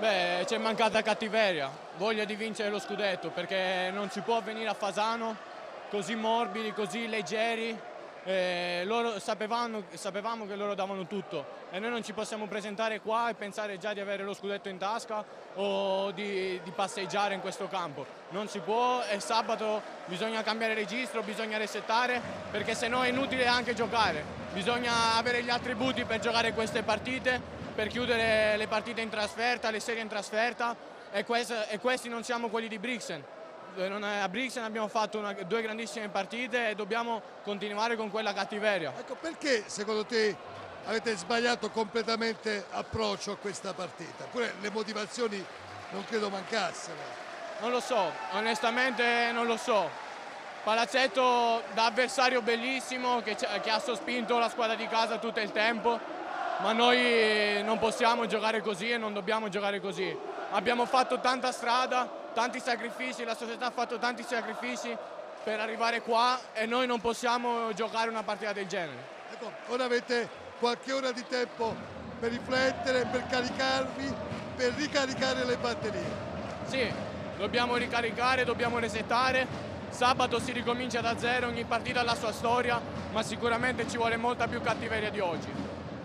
Beh, c'è mancata cattiveria, voglia di vincere lo scudetto, perché non si può venire a Fasano così morbidi, così leggeri. Loro sapevamo che loro davano tutto e noi non ci possiamo presentare qua e pensare già di avere lo scudetto in tasca o di passeggiare in questo campo. Non si può, e sabato bisogna cambiare registro, bisogna resettare, perché se no è inutile anche giocare. Bisogna avere gli attributi per giocare queste partite, per chiudere le partite in trasferta, le serie in trasferta, e questi non siamo quelli di Brixen. A Brixen abbiamo fatto due grandissime partite e dobbiamo continuare con quella cattiveria. Ecco, perché secondo te avete sbagliato completamente approccio a questa partita? Pure le motivazioni non credo mancassero. Non lo so, onestamente non lo so. Palazzetto da avversario bellissimo che ha sospinto la squadra di casa tutto il tempo, ma noi non possiamo giocare così e non dobbiamo giocare così. Abbiamo fatto tanta strada, tanti sacrifici, la società ha fatto tanti sacrifici per arrivare qua e noi non possiamo giocare una partita del genere. Ecco, ora avete qualche ora di tempo per riflettere, per caricarvi, per ricaricare le batterie. Sì, dobbiamo ricaricare, dobbiamo resettare. Sabato si ricomincia da zero, ogni partita ha la sua storia, ma sicuramente ci vuole molta più cattiveria di oggi.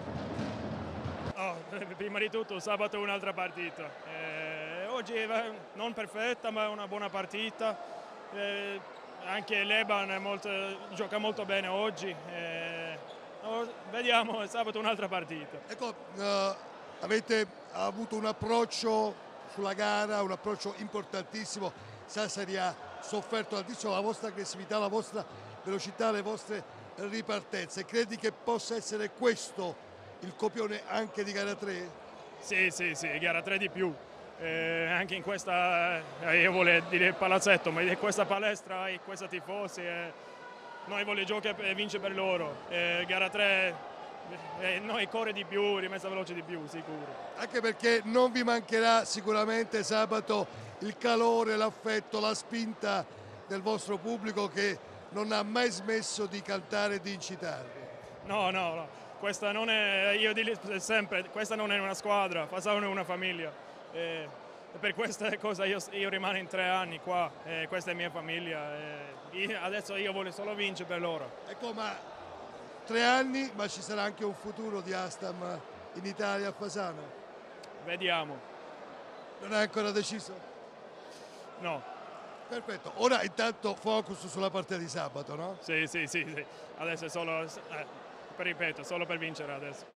Oh, prima di tutto sabato è un'altra partita. Oggi è non perfetta ma è una buona partita. Anche l'Eban gioca molto bene oggi. Vediamo, sabato è un'altra partita. Ecco, avete avuto un approccio sulla gara, un approccio importantissimo. Sassari ha sofferto tantissimo la vostra aggressività, la vostra velocità, le vostre ripartenze. Credi che possa essere questo il copione anche di gara 3? Sì, gara 3 di più. Anche in questa, io volevo dire palazzetto, ma in questa palestra, in questa tifosi, noi vogliamo giocare e vincere per loro. Gara 3, noi corre di più, rimessa veloce di più, sicuro. Anche perché non vi mancherà sicuramente sabato il calore, l'affetto, la spinta del vostro pubblico che non ha mai smesso di cantare e di incitarvi. No. Questa non è, io dico sempre, questa non è una squadra, Fasano è una famiglia. E per questa cosa io rimango in 3 anni qua, questa è mia famiglia. Adesso io voglio solo vincere per loro. Ecco, ma 3 anni, ma ci sarà anche un futuro di Astam in Italia a Fasano? Vediamo. Non è ancora deciso? No. Perfetto, ora intanto focus sulla partita di sabato, no? Sì. Adesso è solo, ripeto, solo per vincere adesso.